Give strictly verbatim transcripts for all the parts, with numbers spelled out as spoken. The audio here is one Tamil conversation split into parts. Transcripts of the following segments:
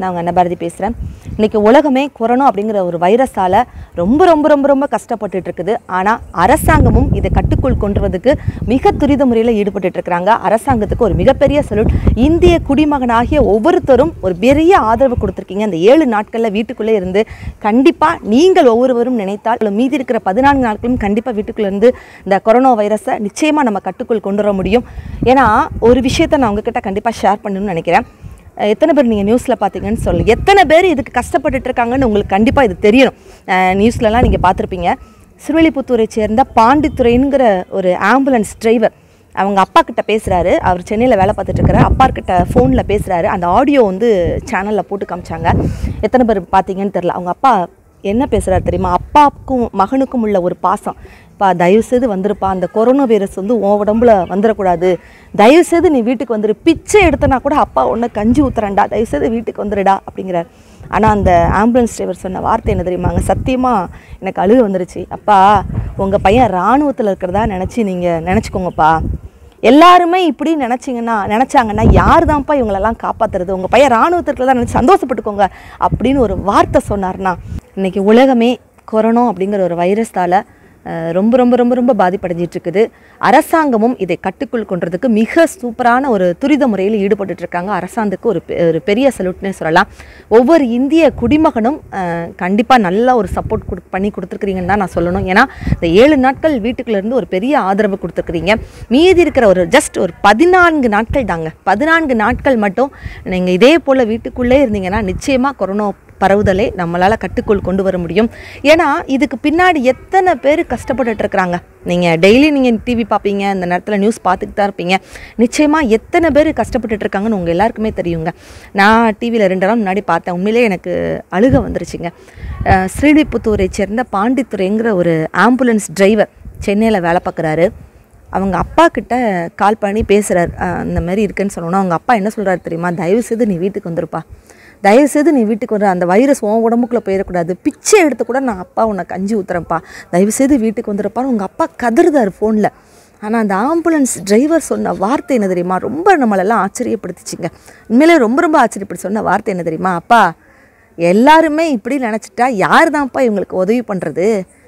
நான் உங்கள் அன்னபாரதி பேசுகிறேன். இன்றைக்கி உலகமே கொரோனா அப்படிங்கிற ஒரு வைரஸால் ரொம்ப ரொம்ப ரொம்ப ரொம்ப கஷ்டப்பட்டுட்டு இருக்குது. ஆனால் அரசாங்கமும் இதை கட்டுக்குள் கொண்டுறதுக்கு மிக துரித முறையில் ஈடுபட்டுருக்கிறாங்க. அரசாங்கத்துக்கு ஒரு மிகப்பெரிய சல்யூட். இந்திய குடிமகனாகிய ஒவ்வொருத்தரும் ஒரு பெரிய ஆதரவு கொடுத்துருக்கீங்க. இந்த ஏழு நாட்களில் வீட்டுக்குள்ளே இருந்து கண்டிப்பாக நீங்கள் ஒவ்வொருவரும் நினைத்தால் மீதி இருக்கிற பதினான்கு நாட்களும் கண்டிப்பாக வீட்டுக்குள்ளே இருந்து இந்த கொரோனா வைரஸை நிச்சயமாக நம்ம கட்டுக்குள் கொண்டு வர முடியும். ஏன்னா ஒரு விஷயத்தை நான் உங்ககிட்ட கண்டிப்பாக ஷேர் பண்ணணும்னு நினைக்கிறேன். எத்தனை பேர் நீங்கள் நியூஸில் பார்த்தீங்கன்னு சொல்லு, எத்தனை பேர் இதுக்கு கஷ்டப்பட்டுட்டு இருக்காங்கன்னு உங்களுக்கு கண்டிப்பாக இது தெரியணும். நியூஸ்லலாம் நீங்கள் பார்த்துருப்பீங்க. சிறுவில்லிபுத்தூரை சேர்ந்த பாண்டித்துறைங்கிற ஒரு ஆம்புலன்ஸ் டிரைவர் அவங்க அப்பா கிட்ட பேசுகிறாரு. அவர் சென்னையில் வேலை பார்த்துட்டு இருக்கிறார். அப்பா கிட்ட ஃபோனில் பேசுகிறாரு. அந்த ஆடியோ வந்து சேனலில் போட்டு காமிச்சாங்க. எத்தனை பேர் பார்த்தீங்கன்னு தெரில. அவங்க அப்பா என்ன பேசுகிறாரு தெரியுமா? அப்பாவுக்கும் மகனுக்கும் உள்ள ஒரு பாசம். பா தயவுசெய்து வந்துருப்பா, அந்த கொரோனா வைரஸ் வந்து உன் உடம்புல வந்துடக்கூடாது, தயவுசெய்து நீ வீட்டுக்கு வந்துடு, பிச்சை எடுத்தனா கூட அப்பா ஒன்று கஞ்சி ஊற்றுறேன்டா, தயவுசெய்து வீட்டுக்கு வந்துடுடா அப்படிங்கிறார். ஆனால் அந்த ஆம்புலன்ஸ் டிரைவர் சொன்ன வார்த்தை என்ன தெரியுமாங்க? சத்தியமாக எனக்கு அழுக வந்துருச்சு. அப்பா உங்கள் பையன் இராணுவத்தில் இருக்கிறதா நினச்சி நீங்கள் நினச்சிக்கோங்கப்பா. எல்லாருமே இப்படி நினச்சிங்கன்னா நினச்சாங்கன்னா யார் தான்ப்பா இவங்களெல்லாம் காப்பாற்றுறது? உங்கள் பையன் இராணுவத்திற்கு தான் நினச்சி சந்தோஷப்பட்டுக்கோங்க அப்படின்னு ஒரு வார்த்தை சொன்னார்னா, இன்றைக்கி உலகமே கொரோனா அப்படிங்கிற ஒரு வைரஸால் ரொம்ப ரொம்ப ரொம்ப ரொம்ப பாதிப்படைஞ்சிட்ருக்குது. அரசாங்கமும் இதை கட்டுக்குள் கொண்டுறதுக்கு மிக சூப்பரான ஒரு துரித முறையில் ஈடுபட்டுருக்காங்க. அரசாங்கத்துக்கு ஒரு ஒரு பெரிய சல்யூட்னே சொல்லலாம். ஒவ்வொரு இந்திய குடிமகனும் கண்டிப்பாக நல்ல ஒரு சப்போர்ட் கொடு பண்ணி கொடுத்துருக்குறீங்கன்னு தான் நான் சொல்லணும். ஏன்னா இந்த ஏழு நாட்கள் வீட்டுக்குள்ளேருந்து ஒரு பெரிய ஆதரவு கொடுத்துருக்குறீங்க. மீதி இருக்கிற ஒரு ஜஸ்ட் ஒரு பதினான்கு நாட்கள் தாங்க, பதினான்கு நாட்கள் மட்டும் நீங்கள் இதே போல் வீட்டுக்குள்ளே இருந்தீங்கன்னா நிச்சயமாக கொரோனா பரவுதலை நம்மளால் கட்டுக்குள் கொண்டு வர முடியும். ஏன்னா இதுக்கு பின்னாடி எத்தனை பேர் கஷ்டப்பட்டுட்டு இருக்கிறாங்க. நீங்கள் டெய்லி நீங்கள் டிவி பார்ப்பீங்க, இந்த நேரத்தில் நியூஸ் பார்த்துக்கிட்டு தான் இருப்பீங்க. நிச்சயமாக எத்தனை பேர் கஷ்டப்பட்டுட்டு இருக்காங்கன்னு உங்கள் எல்லாருக்குமே தெரியுங்க. நான் டிவியில் ரெண்டு நாள் முன்னாடி பார்த்தேன். உண்மையிலே எனக்கு அழுக வந்துருச்சுங்க. ஸ்ரீவில்லிபுத்தூரை சேர்ந்த பாண்டித்துறைங்கிற ஒரு ஆம்புலன்ஸ் டிரைவர் சென்னையில் வேலை பார்க்குறாரு. அவங்க அப்பா கிட்ட கால் பண்ணி பேசுகிறார். இந்த மாதிரி இருக்குன்னு சொல்லணும். அவங்க அப்பா என்ன சொல்கிறாரு தெரியுமா? தயவுசெய்து நீ வீட்டுக்கு வந்துருப்பா, தயவுசெய்து நீ வீட்டுக்கு வர, அந்த வைரஸ் உன் உடம்புக்குள்ளே போயிடக்கூடாது, பிச்சை எடுத்து கூட நான் அப்பா உன்னை கஞ்சி ஊற்றுறேன்ப்பா, தயவுசெய்து வீட்டுக்கு வந்துருப்பான்னு உங்கள் அப்பா கதறுதார் ஃபோனில். ஆனால் அந்த ஆம்புலன்ஸ் டிரைவர் சொன்ன வார்த்தை என்ன தெரியுமா? ரொம்ப நம்மளெல்லாம் ஆச்சரியப்படுத்திச்சிங்க. உண்மையிலே ரொம்ப ரொம்ப ஆச்சரியப்படுத்தி சொன்ன வார்த்தை என்ன தெரியுமா? அப்பா எல்லாருமே இப்படி நினச்சிட்டா யார் தான்ப்பா இவங்களுக்கு உதவி பண்ணுறது?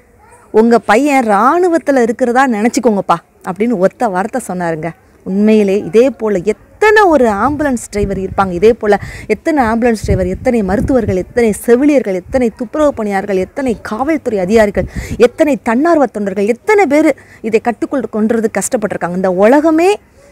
உங்கள் பையன் இராணுவத்தில் இருக்கிறதா நினச்சிக்கோங்கப்பா அப்படின்னு ஒத்த வார்த்தை சொன்னாருங்க. உண்மையிலே இதே போல் எத்தனை ஒரு ஆம்புலன்ஸ் டிரைவர் இருப்பாங்க. இதே போல் எத்தனை ஆம்புலன்ஸ் டிரைவர், எத்தனை மருத்துவர்கள், எத்தனை செவிலியர்கள், எத்தனை துப்புரவு பணியாளர்கள், எத்தனை காவல்துறை அதிகாரிகள், எத்தனை தன்னார்வ தொண்டர்கள், எத்தனை பேர் இதை கட்டுக்குள் கொண்டுறது கஷ்டப்பட்டிருக்காங்க. இந்த உலகமே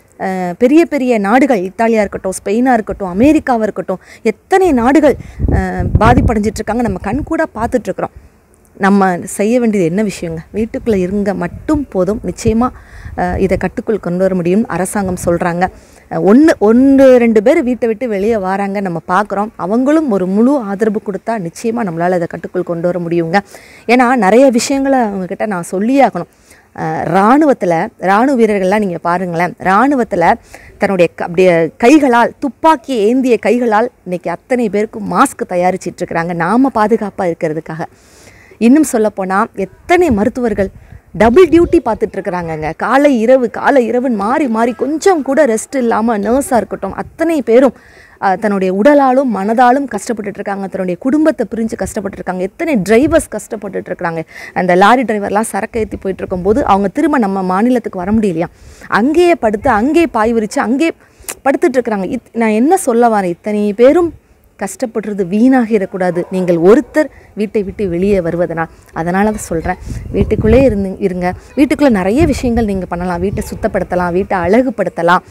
பெரிய பெரிய நாடுகள், இத்தாலியாக இருக்கட்டும், ஸ்பெயினாக இருக்கட்டும், அமெரிக்காவாக இருக்கட்டும், எத்தனை நாடுகள் பாதிப்படைஞ்சிட்ருக்காங்க. நம்ம கண் கூட பார்த்துட்ருக்குறோம். நம்ம செய்ய வேண்டியது என்ன விஷயங்க? வீட்டுக்குள்ளே இருங்க மட்டும் போதும். நிச்சயமாக இதை கட்டுக்குள் கொண்டு வர முடியும் அரசாங்கம் சொல்கிறாங்க. ஒன்று ஒன்று ரெண்டு பேர் வீட்டை விட்டு வெளியே வராங்க, நம்ம பார்க்குறோம். அவங்களும் ஒரு முழு ஆதரவு கொடுத்தா நிச்சயமாக நம்மளால் இதை கட்டுக்குள் கொண்டு வர முடியுங்க. ஏன்னா நிறைய விஷயங்களை அவங்கக்கிட்ட நான் சொல்லியே ஆகணும். இராணுவத்தில் இராணுவ வீரர்கள்லாம் நீங்கள் பாருங்களேன், இராணுவத்தில் தன்னுடைய அப்படியே கைகளால், துப்பாக்கி ஏந்திய கைகளால் இன்றைக்கி அத்தனை பேருக்கும் மாஸ்க் தயாரிச்சிட்ருக்கிறாங்க நாம் பாதுகாப்பாக இருக்கிறதுக்காக. இன்னும் சொல்லப்போனால் எத்தனை மருத்துவர்கள் டபுள் டியூட்டி பார்த்துட்ருக்குறாங்கங்க. காலை இரவு காலை இரவுன்னு மாறி மாறி கொஞ்சம் கூட ரெஸ்ட் இல்லாமல் நர்ஸாக இருக்கட்டும், அத்தனை பேரும் தன்னுடைய உடலாலும் மனதாலும் கஷ்டப்பட்டுட்ருக்காங்க. தன்னுடைய குடும்பத்தை பிரிஞ்சு கஷ்டப்பட்டுருக்காங்க. எத்தனை டிரைவர்ஸ் கஷ்டப்பட்டுட்ருக்காங்க. அந்த லாரி டிரைவர்லாம் சரக்கு ஏற்றி போயிட்டுருக்கும்போது அவங்க திரும்ப நம்ம மாநிலத்துக்கு வர முடியலையா, அங்கேயே படுத்து அங்கேயே பாய் விரித்து அங்கேயே படுத்துட்ருக்குறாங்க. இத் நான் என்ன சொல்ல வரேன், இத்தனை பேரும் கஷ்டப்படுறது வீணாகிடக்கூடாது நீங்கள் ஒருத்தர் வீட்டை விட்டு வெளியே வருவதனால். அதனால தான் சொல்கிறேன், வீட்டுக்குள்ளே இருந்து இருங்க. வீட்டுக்குள்ளே நிறைய விஷயங்கள் நீங்கள் பண்ணலாம். வீட்டை சுத்தப்படுத்தலாம், வீட்டை அழகுபடுத்தலாம்.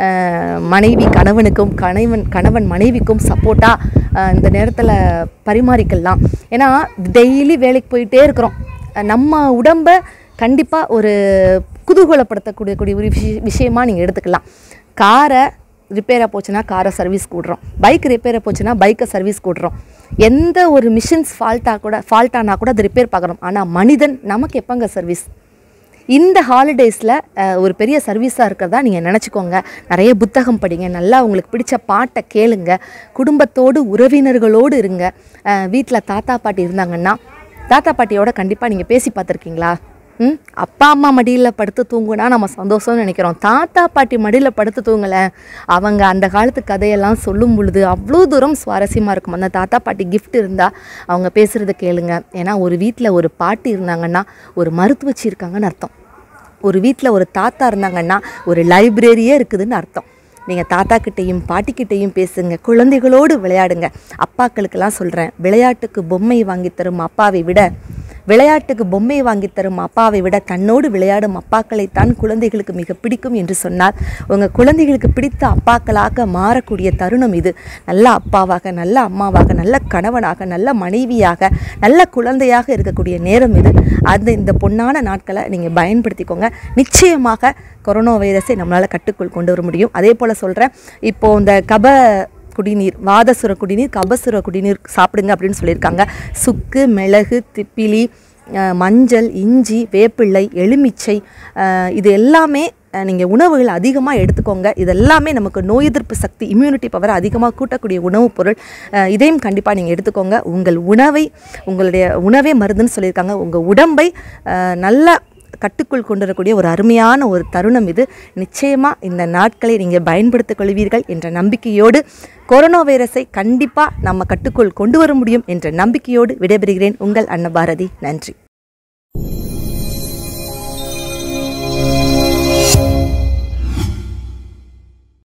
மனைவி கணவனுக்கும், கணவன் கணவன் மனைவிக்கும் சப்போர்ட்டாக இந்த நேரத்தில் பரிமாறிக்கலாம். ஏன்னா டெய்லி வேலைக்கு போயிட்டே இருக்கிறோம். நம்ம உடம்பை கண்டிப்பாக ஒரு குதூகலப்படுத்தக்கூடிய கூடிய ஒரு விஷய விஷயமாக நீங்கள் எடுத்துக்கலாம். காரை ரிப்பேராக போச்சுன்னா காரை சர்வீஸ் கூடுறோம், பைக் ரிப்பேராக போச்சுன்னா பைக்கை சர்வீஸ் கூடுறோம். எந்த ஒரு மிஷின்ஸ் ஃபால்ட்டாக கூட ஃபால்ட்டானா கூட அது ரிப்பேர் பார்க்குறோம். ஆனால் மனிதன் நமக்கு எப்போங்க சர்வீஸ்? இந்த ஹாலிடேஸில் ஒரு பெரிய சர்வீஸாக இருக்கிறதா நீங்கள் நினச்சிக்கோங்க. நிறைய புத்தகம் படிங்க, நல்லா உங்களுக்கு பிடிச்ச பாட்டை கேளுங்க, குடும்பத்தோடு உறவினர்களோடு இருங்க. வீட்டில் தாத்தா பாட்டி இருந்தாங்கன்னா தாத்தா பாட்டியோட கண்டிப்பாக நீங்கள் பேசி பார்த்துருக்கீங்களா? ம் அப்பா அம்மா மடியில் படுத்து தூங்குனா நம்ம சந்தோஷம்னு நினைக்கிறோம். தாத்தா பாட்டி மடியில் படுத்து தூங்கலை, அவங்க அந்த காலத்து கதையெல்லாம் சொல்லும் பொழுது அவ்வளோ தூரம் சுவாரஸ்யமாக இருக்கும். அந்த தாத்தா பாட்டி கிஃப்ட் இருந்தால் அவங்க பேசுகிறத கேளுங்க. ஏன்னா ஒரு வீட்டில் ஒரு பாட்டி இருந்தாங்கன்னா ஒரு மருத்துவச்சி இருக்காங்கன்னு அர்த்தம். ஒரு வீட்டில் ஒரு தாத்தா இருந்தாங்கன்னா ஒரு லைப்ரரியே இருக்குதுன்னு அர்த்தம். நீங்கள் தாத்தா கிட்டேயும் பாட்டிக்கிட்டேயும் பேசுங்க, குழந்தைகளோடு விளையாடுங்க. அப்பாக்களுக்கெல்லாம் சொல்கிறேன், விளையாட்டுக்கு பொம்மை வாங்கி தரும் அப்பாவை விட விளையாட்டுக்கு பொம்மை வாங்கி தரும் அப்பாவை விட தன்னோடு விளையாடும் அப்பாக்களைத்தான் குழந்தைகளுக்கு மிக பிடிக்கும் என்று சொன்னார். உங்கள் குழந்தைகளுக்கு பிடித்த அப்பாக்களாக மாறக்கூடிய தருணம் இது. நல்ல அப்பாவாக, நல்ல அம்மாவாக, நல்ல கணவனாக, நல்ல மனைவியாக, நல்ல குழந்தையாக இருக்கக்கூடிய நேரம் இது. அந்த இந்த பொன்னான நாட்களை நீங்கள் பயன்படுத்திக்கோங்க. நிச்சயமாக கொரோனா வைரஸை நம்மளால் கட்டுக்குள் கொண்டு வர முடியும். அதே போல் சொல்கிறேன், இப்போது இந்த கப குடிநீர், வாதசுர குடிநீர், கபசுர குடிநீர் சாப்பிடுங்க அப்படின்னு சொல்லியிருக்காங்க. சுக்கு, மிளகு, திப்பிலி, மஞ்சள், இஞ்சி, வேப்பிள்ளை, எலுமிச்சை, இது எல்லாமே நீங்கள் உணவுகள் அதிகமாக எடுத்துக்கோங்க. இதெல்லாமே நமக்கு நோய் எதிர்ப்பு சக்தி, இம்யூனிட்டி பவர் அதிகமாக கூட்டக்கூடிய உணவுப் பொருள். இதையும் கண்டிப்பாக நீங்கள் எடுத்துக்கோங்க. உங்கள் உணவை, உங்களுடைய உணவே மருந்துன்னு சொல்லியிருக்காங்க. உங்கள் உடம்பை நல்ல கட்டுக்குள் கொண்டு வரக்கூடிய ஒரு அருமையான ஒரு தருணம் இது. நிச்சயமாக இந்த நாட்களை நீங்கள் பயன்படுத்திக் கொள்வீர்கள் என்ற நம்பிக்கையோடு, கொரோனா வைரஸை கண்டிப்பாக நம்ம கட்டுக்குள் கொண்டு வர முடியும் என்ற நம்பிக்கையோடு விடைபெறுகிறேன். உங்கள் அன்னபாரதி. நன்றி.